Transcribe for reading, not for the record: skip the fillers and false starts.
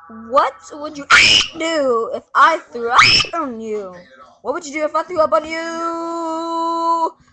What would you do if I threw up on you? What would you do if I threw up on you?